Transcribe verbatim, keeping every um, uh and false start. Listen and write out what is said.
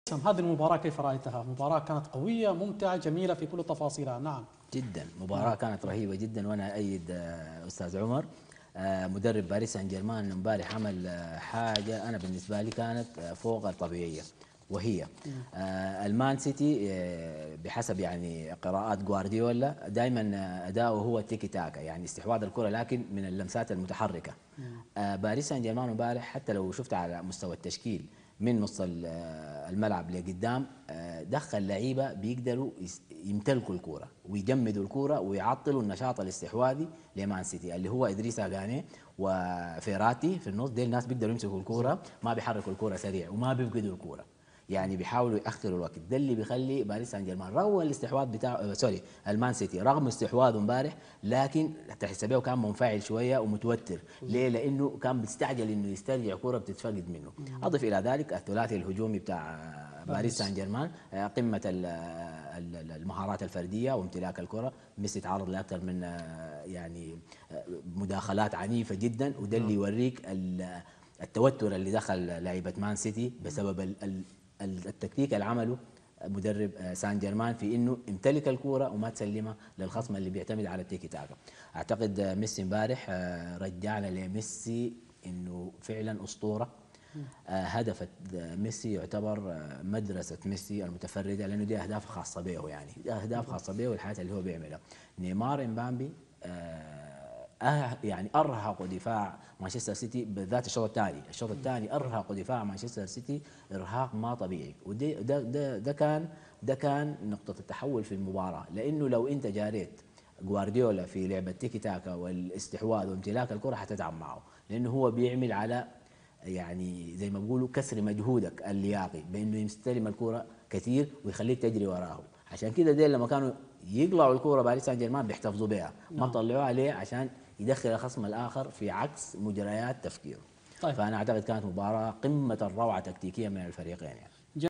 هذه المباراة كيف رأيتها؟ مباراة كانت قوية ممتعة جميلة في كل تفاصيلها. نعم جدا مباراة كانت رهيبة جدا، وانا ايد آه، استاذ عمر آه، مدرب باريس سان جيرمان امبارح عمل آه، حاجة انا بالنسبة لي كانت آه، فوق الطبيعية، وهي آه، المان سيتي آه، بحسب يعني قراءات جوارديولا دائما اداؤه هو التيكي تاكا، يعني استحواذ الكرة لكن من اللمسات المتحركة. آه، باريس سان جيرمان امبارح حتى لو شفت على مستوى التشكيل من نص ال- آه، الملعب لقدام آه، دخل لعيبه بيقدروا يس- يمتلكوا الكوره ويجمدوا الكوره ويعطلوا النشاط الاستحواذي لمان سيتي، اللي هو ادريسا غاني وفيراتي في النص. ديل الناس بيقدروا يمسكوا الكوره، ما بيحركوا الكوره سريع وما بيفقدوا الكوره، يعني بيحاولوا ياخروا الوقت. ده اللي بيخلي باريس سان جيرمان رغم الاستحواذ بتاع آه، سوري المان سيتي رغم استحواذه امبارح، لكن تحسبيه كان منفعل شويه ومتوتر. ليه؟ لانه كان بيستعجل انه يسترجع كره بتتفقد منه. اضف الى ذلك الثلاثي الهجومي بتاع آه، باريس سان باريس. جيرمان آه، قمه ال- آه، ال- المهارات الفرديه وامتلاك الكره. ميسي تعرض لاكثر من آه، يعني آه، مداخلات عنيفه جدا، وده اللي نعم يوريك ال- التوتر اللي دخل لعيبه مان سيتي بسبب ال- ال- التكتيك اللي عمله مدرب آه، سان جيرمان في انه يمتلك الكوره وما تسلمها للخصم اللي بيعتمد على التيكي تاكا. اعتقد آه، ميسي امبارح آه، رجعنا لميسي انه فعلا اسطوره. آه، هدف آه، ميسي يعتبر آه، مدرسه ميسي المتفرده، لانه دي اهداف خاصه به، يعني دي اهداف خاصه به والحياه اللي هو بيعملها. نيمار امبامبي آه، أه يعني ارهقوا دفاع مانشستر سيتي بالذات الشوط الثاني. الشوط الثاني ارهقوا دفاع مانشستر سيتي ارهاق ما طبيعي، وده ده ده, ده كان ده كان نقطه التحول في المباراه. لانه لو انت جاريت جوارديولا في لعبه تيكي تاكا والاستحواذ وامتلاك الكره حتتعب معه، لانه هو بيعمل على يعني زي ما بيقولوا كسر مجهودك اللياقي بانه يستلم الكره كثير ويخليك تجري وراه. عشان كده ديل لما كانوا يقلعوا الكره باريس سان جيرمان بيحتفظوا بها، ما نعم. بيطلعوها ليه؟ عشان يدخل الخصم الاخر في عكس مجريات تفكيره. طيب فانا اعتقد كانت مباراه قمه الروعه تكتيكيا من الفريقين يعني.